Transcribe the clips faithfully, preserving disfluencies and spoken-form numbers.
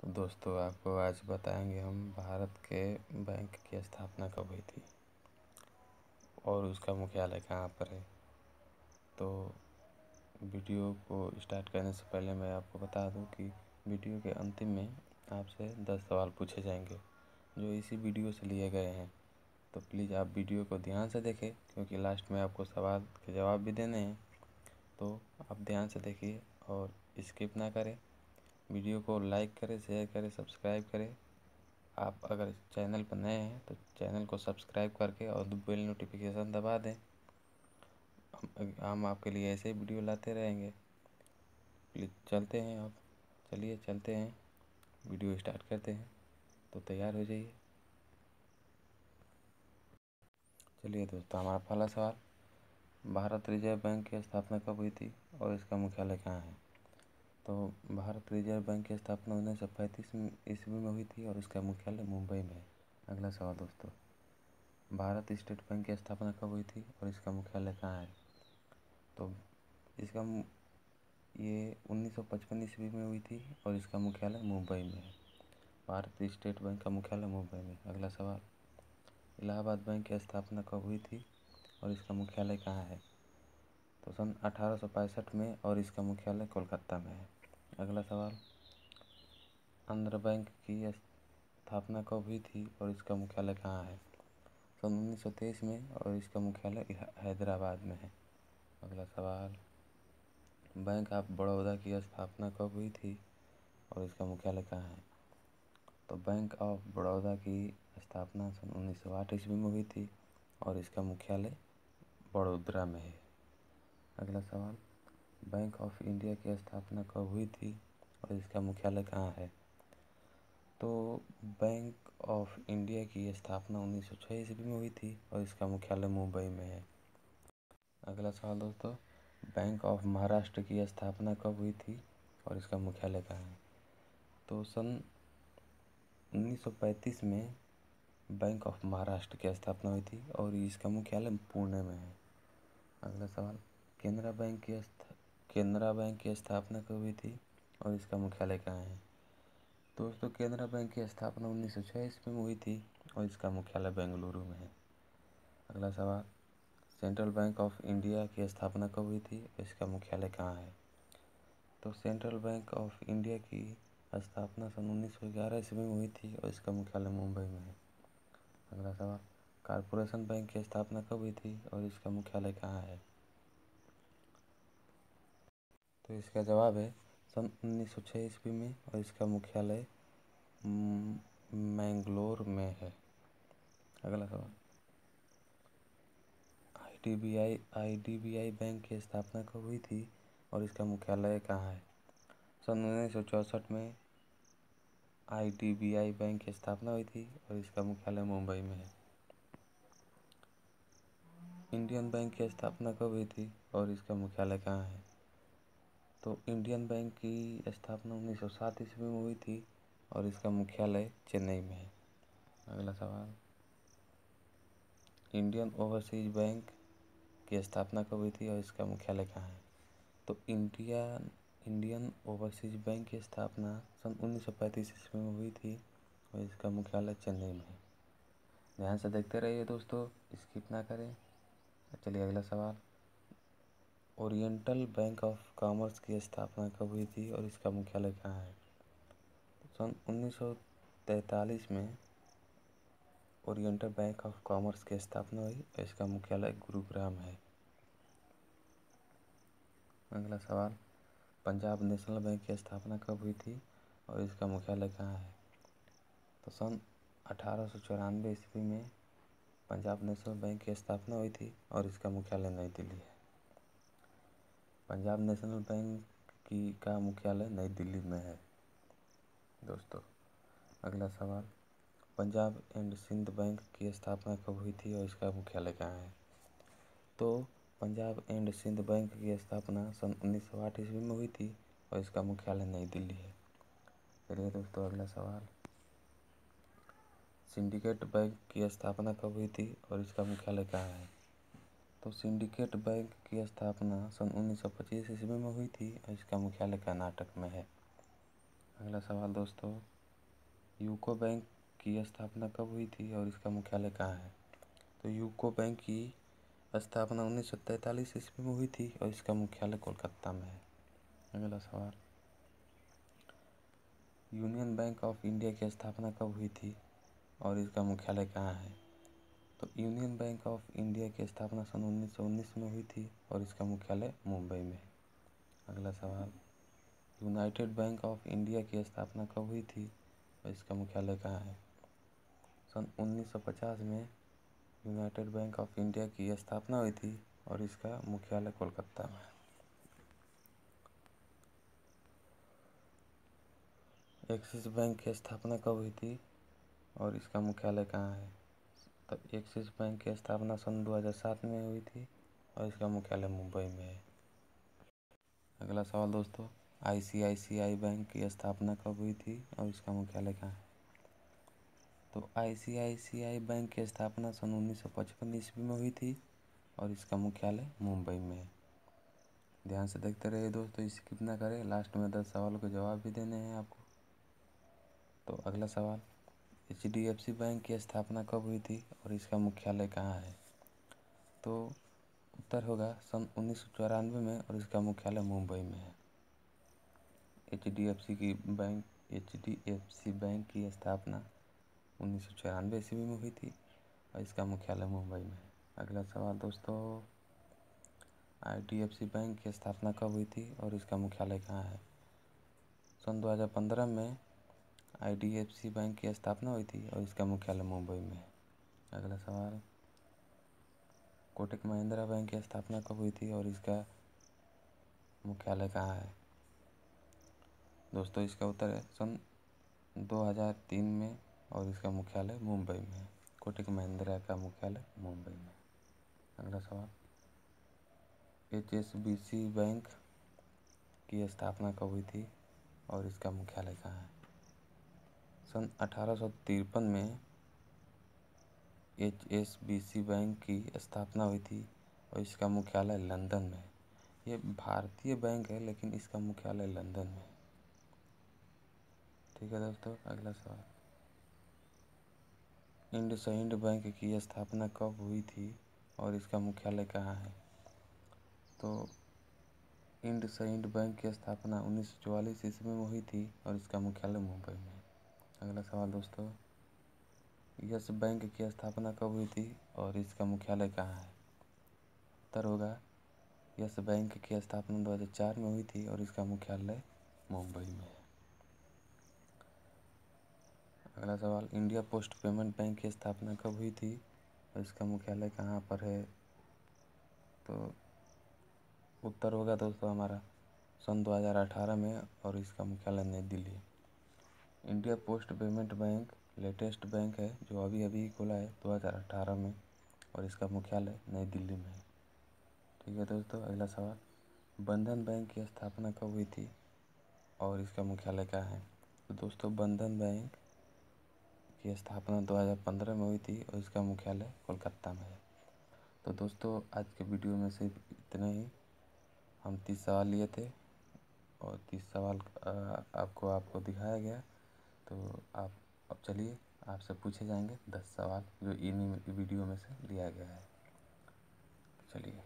तो दोस्तों आपको आज बताएंगे हम भारत के बैंक की स्थापना कब हुई थी और उसका मुख्यालय कहाँ पर है। तो वीडियो को स्टार्ट करने से पहले मैं आपको बता दूं कि वीडियो के अंतिम में आपसे दस सवाल पूछे जाएंगे जो इसी वीडियो से लिए गए हैं। तो प्लीज़ आप वीडियो को ध्यान से देखें क्योंकि लास्ट में आपको सवाल के जवाब भी देने हैं। तो आप ध्यान से देखिए और स्किप ना करें। वीडियो को लाइक करें, शेयर करें, सब्सक्राइब करें। आप अगर चैनल पर नए हैं तो चैनल को सब्सक्राइब करके और बेल नोटिफिकेशन दबा दें। हम हम आपके लिए ऐसे ही वीडियो लाते रहेंगे। प्लीज़ चलते हैं आप चलिए चलते हैं वीडियो स्टार्ट करते हैं। तो तैयार हो जाइए। चलिए दोस्तों, हमारा पहला सवाल, भारत रिजर्व बैंक की स्थापना कब हुई थी और इसका मुख्यालय कहाँ है। तो भारत रिजर्व बैंक की स्थापना उन्नीस सौ पैंतीस ईस्वी में हुई थी और इसका मुख्यालय मुंबई में है। अगला सवाल दोस्तों, भारत स्टेट बैंक की स्थापना कब हुई थी और इसका मुख्यालय कहाँ है। तो इसका ये उन्नीस सौ पचपन ईस्वी में हुई थी और इसका मुख्यालय मुंबई में है। भारत स्टेट बैंक का मुख्यालय मुंबई में। अगला सवाल, इलाहाबाद बैंक की स्थापना कब हुई थी और इसका मुख्यालय कहाँ है। तो सन अठारह सौ पैंसठ में और इसका मुख्यालय कोलकाता में है। अगला सवाल, आंध्र बैंक की स्थापना कब हुई थी और इसका मुख्यालय कहाँ है। सन उन्नीस सौ तेईस में और इसका मुख्यालय हैदराबाद में है। अगला सवाल, बैंक ऑफ बड़ौदा की स्थापना कब हुई थी और इसका मुख्यालय कहाँ है। तो बैंक ऑफ बड़ौदा की स्थापना सन उन्नीस सौ आठ ईस्वी में हुई थी और इसका मुख्यालय बड़ोदरा में है। अगला सवाल, बैंक ऑफ इंडिया की स्थापना कब हुई थी और इसका मुख्यालय कहाँ है। तो बैंक ऑफ इंडिया की स्थापना उन्नीस सौ छः ईस्वी में हुई थी और इसका मुख्यालय मुंबई में है। अगला सवाल दोस्तों, बैंक ऑफ महाराष्ट्र की स्थापना कब हुई थी और इसका मुख्यालय कहाँ है। तो सन उन्नीस सौ पैंतीस में बैंक ऑफ महाराष्ट्र की स्थापना हुई थी और इसका मुख्यालय पुणे में है। अगला सवाल, केनरा बैंक की केनरा बैंक की स्थापना कब हुई थी और इसका मुख्यालय कहाँ है। दोस्तों, केनरा बैंक की स्थापना उन्नीस सौ छः ईस्वी में हुई थी और इसका मुख्यालय बेंगलुरु में है। अगला सवाल, सेंट्रल बैंक ऑफ इंडिया की स्थापना कब हुई थी और इसका मुख्यालय कहाँ है। तो सेंट्रल बैंक ऑफ इंडिया की स्थापना सन उन्नीस सौ ग्यारह ईस्वी में हुई थी और इसका मुख्यालय मुंबई में है। अगला सवाल, कॉरपोरेशन बैंक की स्थापना कब हुई थी और इसका मुख्यालय कहाँ है। तो इसका जवाब है सन उन्नीस सौ छः ईस्वी में और इसका मुख्यालय मैंगलोर में है। अगला सवाल, आईडीबीआई आईडीबीआई बैंक की स्थापना कब हुई थी और इसका मुख्यालय कहाँ है। सन उन्नीस सौ चौंसठ में आईडीबीआई बैंक की स्थापना हुई थी और इसका मुख्यालय मुंबई में है। इंडियन बैंक की स्थापना कब हुई थी और इसका मुख्यालय कहाँ है। तो इंडियन बैंक की स्थापना उन्नीस सौ सात ईस्वी में हुई थी और इसका मुख्यालय चेन्नई में है। अगला सवाल, इंडियन ओवरसीज बैंक की स्थापना कब हुई थी और इसका मुख्यालय कहाँ है। तो इंडिया इंडियन ओवरसीज बैंक की स्थापना सन उन्नीस सौ पैंतीस ईस्वी में हुई थी और इसका मुख्यालय चेन्नई में है। ध्यान से देखते रहिए दोस्तों, स्किप ना करें। चलिए अगला सवाल, ओरिएंटल बैंक ऑफ कॉमर्स की स्थापना कब हुई थी और इसका मुख्यालय कहाँ है। सन उन्नीस सौ तैंतालीस में ओरिएंटल बैंक ऑफ कॉमर्स की स्थापना हुई और इसका मुख्यालय गुरुग्राम है। अगला सवाल, पंजाब नेशनल बैंक की स्थापना कब हुई थी और इसका मुख्यालय कहाँ है। तो सन अठारह सौ चौरानवे ईस्वी में पंजाब नेशनल बैंक की स्थापना हुई थी और इसका मुख्यालय नई दिल्ली है। पंजाब नेशनल बैंक की का मुख्यालय नई दिल्ली में है दोस्तों। अगला सवाल, पंजाब एंड सिंध बैंक की स्थापना कब हुई थी और इसका मुख्यालय कहाँ है। तो पंजाब एंड सिंध बैंक की स्थापना सन उन्नीस सौ आठ ईस्वी में हुई थी और इसका मुख्यालय नई दिल्ली है। चलिए दोस्तों अगला सवाल, सिंडिकेट बैंक की स्थापना कब हुई थी और इसका मुख्यालय कहाँ है। तो सिंडिकेट बैंक की स्थापना सन उन्नीस सौ पच्चीस ईस्वी में हुई थी और इसका मुख्यालय कर्नाटक में है। अगला सवाल दोस्तों, यूको बैंक की स्थापना कब हुई थी और इसका मुख्यालय कहाँ है? तो यूको बैंक की स्थापना उन्नीस सौ तैंतालीस ईस्वी में हुई थी और इसका मुख्यालय कोलकाता में है। अगला सवाल, यूनियन बैंक ऑफ इंडिया की स्थापना कब हुई थी और इसका मुख्यालय कहाँ है? तो यूनियन बैंक ऑफ इंडिया की स्थापना सन उन्नीस सौ उन्नीस में हुई थी और इसका मुख्यालय मुंबई में है। अगला सवाल, यूनाइटेड बैंक ऑफ इंडिया की स्थापना कब हुई थी और इसका मुख्यालय कहाँ है? सन उन्नीस सौ पचास में यूनाइटेड बैंक ऑफ इंडिया की स्थापना हुई थी और इसका मुख्यालय कोलकाता में है। एक्सिस बैंक की स्थापना कब हुई थी और इसका मुख्यालय कहाँ है? तो एक्सिस बैंक की स्थापना सन दो हज़ार सात में हुई थी और इसका मुख्यालय मुंबई में है। अगला सवाल दोस्तों, आईसीआईसीआई बैंक की स्थापना कब हुई थी और इसका मुख्यालय कहाँ है? तो आईसीआईसीआई बैंक की स्थापना सन उन्नीस सौ पचपन ईस्वी में हुई थी और इसका मुख्यालय मुंबई में है। ध्यान से देखते रहिए दोस्तों, स्किप ना करें, लास्ट में दस सवालों के जवाब भी देने हैं आपको। तो अगला सवाल, H D F C bank की स्थापना कब हुई थी और इसका मुख्यालय कहाँ है? तो उत्तर होगा सन उन्नीस सौ चौरानवे में और इसका मुख्यालय मुंबई में है। एच डी एफ सी की bank H D F C bank की स्थापना उन्नीस सौ चौरानवे ईस्वी में हुई थी और इसका मुख्यालय मुंबई में है। अगला सवाल दोस्तों, I D F C bank की स्थापना कब हुई थी और इसका मुख्यालय कहाँ है? सन दो हज़ार पंद्रह में I D F C bank की स्थापना हुई थी और इसका मुख्यालय मुंबई में है। अगला सवाल, कोटक महिंद्रा बैंक की स्थापना कब हुई थी और इसका मुख्यालय कहाँ है? दोस्तों इसका उत्तर है सन दो हज़ार तीन में और इसका मुख्यालय मुंबई में है। कोटक महिंद्रा का मुख्यालय मुंबई में। अगला सवाल, H S B C bank की स्थापना कब हुई थी और इसका मुख्यालय कहाँ है? सन अठारह सौ तिरपन में H S B C bank की स्थापना हुई थी और इसका मुख्यालय लंदन में है। ये भारतीय बैंक है लेकिन इसका मुख्यालय लंदन में है। ठीक है दोस्तों, अगला सवाल, इंडसइंड बैंक की स्थापना कब हुई थी और इसका मुख्यालय कहाँ है? तो इंडसइंड बैंक की स्थापना उन्नीस सौ चौवालीस ईस्वी में हुई थी और इसका मुख्यालय मुंबई में है। अगला सवाल दोस्तों, यस बैंक की स्थापना कब हुई थी और इसका मुख्यालय कहाँ है? उत्तर होगा यस बैंक की स्थापना दो हज़ार चार में हुई थी और इसका मुख्यालय मुंबई में है। अगला सवाल, इंडिया पोस्ट पेमेंट बैंक की स्थापना कब हुई थी और इसका मुख्यालय कहाँ पर है? तो उत्तर होगा दोस्तों हमारा सन दो हज़ार अठारह में और इसका मुख्यालय नई दिल्ली है। India post payment bank latest bank है जो अभी अभी खुला है दो हज़ार अठारह में और इसका मुख्यालय नई दिल्ली में है। ठीक है दोस्तों, अगला सवाल, बंधन बैंक की स्थापना कब हुई थी और इसका मुख्यालय कहाँ है? तो दोस्तों बंधन बैंक की स्थापना दो हज़ार पंद्रह में हुई थी और इसका मुख्यालय कोलकाता में है। तो दोस्तों आज के वीडियो में सिर्फ इतना ही। हम तीस सवाल लिए थे और तीस सवाल आपको आपको दिखाया गया। तो आप अब चलिए आपसे पूछे जाएंगे दस सवाल जो इन्हीं वीडियो में से लिया गया है। चलिए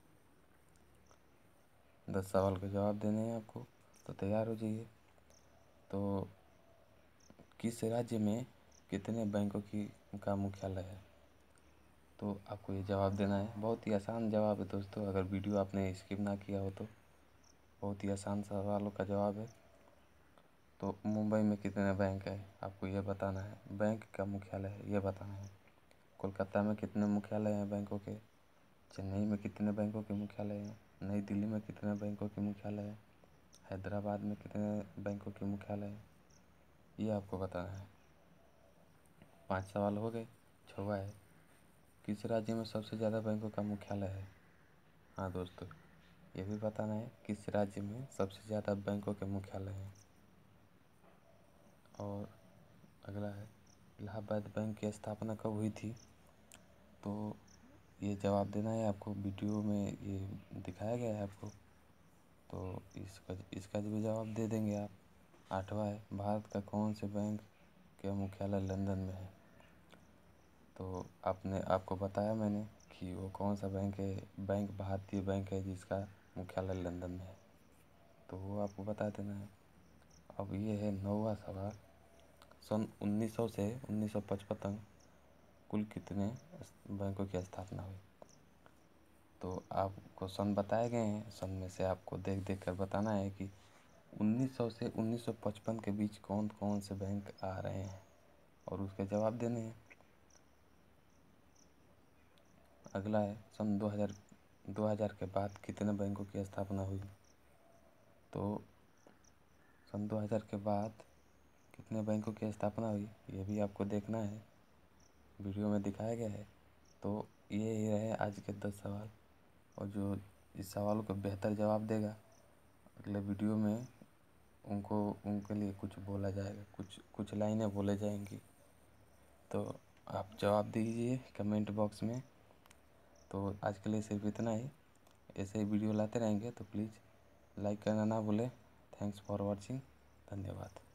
दस सवाल के जवाब देने हैं आपको, तो तैयार हो जाइए। तो किस राज्य में कितने बैंकों की का मुख्यालय है? तो आपको ये जवाब देना है। बहुत ही आसान जवाब है दोस्तों, अगर वीडियो आपने स्किप ना किया हो तो। बहुत ही आसान सवालों का जवाब है। तो मुंबई में कितने बैंक है आपको ये बताना है। बैंक का मुख्यालय है ये बताना है। कोलकाता में कितने मुख्यालय हैं बैंकों के? चेन्नई में कितने बैंकों के मुख्यालय हैं? नई दिल्ली में कितने बैंकों के मुख्यालय हैं? हैदराबाद में कितने बैंकों के मुख्यालय हैं? ये आपको बताना है। पांच सवाल हो गए। छवा है, किस राज्य में सबसे ज़्यादा बैंकों का मुख्यालय है? हाँ दोस्तों ये भी बताना है किस राज्य में सबसे ज़्यादा बैंकों के मुख्यालय हैं। और अगला है, इलाहाबाद बैंक की स्थापना कब हुई थी? तो ये जवाब देना है आपको। वीडियो में ये दिखाया गया है आपको, तो इसका इसका भी जवाब दे देंगे आप। आठवां है, भारत का कौन से बैंक के मुख्यालय लंदन में है। तो आपने आपको बताया मैंने कि वो कौन सा बैंक है, बैंक भारतीय बैंक है जिसका मुख्यालय लंदन में है, तो वो आपको बता देना है। अब ये है नौवां सवाल, सन उन्नीस सौ से उन्नीस सौ पचपन तक कुल कितने बैंकों की स्थापना हुई। तो आपको सन बताए गए हैं, सन में से आपको देख देख कर बताना है कि उन्नीस सौ से उन्नीस सौ पचपन के बीच कौन कौन से बैंक आ रहे हैं और उसके जवाब देने हैं। अगला है सन दो हज़ार दो हज़ार के बाद कितने बैंकों की स्थापना हुई। तो सन दो हज़ार के बाद कितने बैंकों की स्थापना हुई ये भी आपको देखना है, वीडियो में दिखाया गया है। तो ये ही रहे आज के दस सवाल, और जो इस सवालों को बेहतर जवाब देगा अगले वीडियो में उनको उनके लिए कुछ बोला जाएगा, कुछ कुछ लाइनें बोले जाएंगी। तो आप जवाब दीजिए कमेंट बॉक्स में। तो आज के लिए सिर्फ इतना ही, ऐसे ही वीडियो लाते रहेंगे तो प्लीज़ लाइक करना ना भूलें। थैंक्स फॉर वॉचिंग, धन्यवाद।